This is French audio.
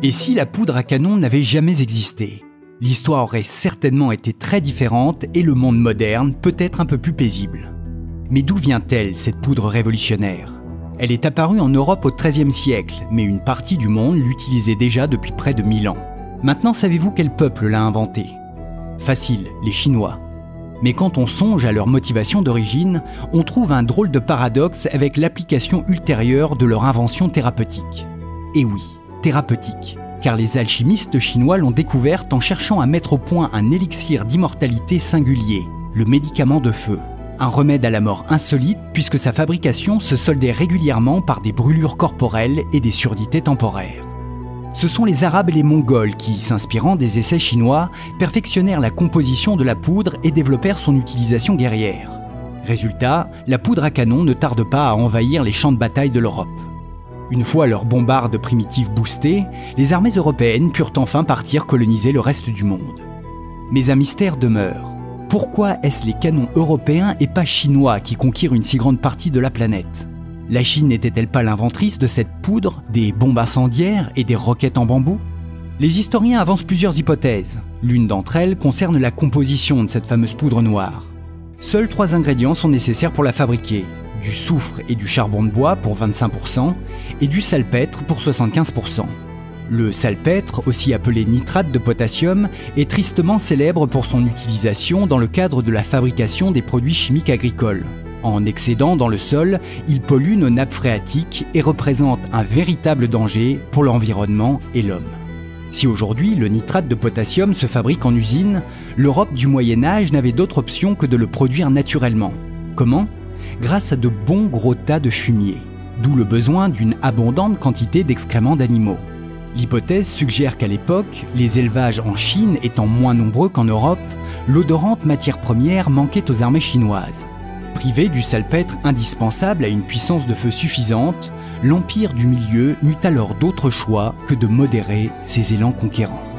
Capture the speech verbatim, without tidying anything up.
Et si la poudre à canon n'avait jamais existé? L'histoire aurait certainement été très différente et le monde moderne peut-être un peu plus paisible. Mais d'où vient-elle, cette poudre révolutionnaire? Elle est apparue en Europe au treizième siècle, mais une partie du monde l'utilisait déjà depuis près de mille ans. Maintenant, savez-vous quel peuple l'a inventée? Facile, les Chinois. Mais quand on songe à leur motivation d'origine, on trouve un drôle de paradoxe avec l'application ultérieure de leur invention thérapeutique. Et oui, thérapeutique, car les alchimistes chinois l'ont découverte en cherchant à mettre au point un élixir d'immortalité singulier, le médicament de feu. Un remède à la mort insolite puisque sa fabrication se soldait régulièrement par des brûlures corporelles et des surdités temporaires. Ce sont les Arabes et les Mongols qui, s'inspirant des essais chinois, perfectionnèrent la composition de la poudre et développèrent son utilisation guerrière. Résultat, la poudre à canon ne tarde pas à envahir les champs de bataille de l'Europe. Une fois leurs bombardes primitives boostées, les armées européennes purent enfin partir coloniser le reste du monde. Mais un mystère demeure. Pourquoi est-ce les canons européens et pas chinois qui conquirent une si grande partie de la planète? La Chine n'était-elle pas l'inventrice de cette poudre, des bombes incendiaires et des roquettes en bambou? Les historiens avancent plusieurs hypothèses. L'une d'entre elles concerne la composition de cette fameuse poudre noire. Seuls trois ingrédients sont nécessaires pour la fabriquer. Du soufre et du charbon de bois pour vingt-cinq pour cent et du salpêtre pour soixante-quinze pour cent. Le salpêtre, aussi appelé nitrate de potassium, est tristement célèbre pour son utilisation dans le cadre de la fabrication des produits chimiques agricoles. En excédant dans le sol, il pollue nos nappes phréatiques et représente un véritable danger pour l'environnement et l'homme. Si aujourd'hui le nitrate de potassium se fabrique en usine, l'Europe du Moyen-Âge n'avait d'autre option que de le produire naturellement. Comment? Grâce à de bons gros tas de fumier, d'où le besoin d'une abondante quantité d'excréments d'animaux. L'hypothèse suggère qu'à l'époque, les élevages en Chine étant moins nombreux qu'en Europe, l'odorante matière première manquait aux armées chinoises. Privé du salpêtre indispensable à une puissance de feu suffisante, l'Empire du Milieu n'eut alors d'autre choix que de modérer ses élans conquérants.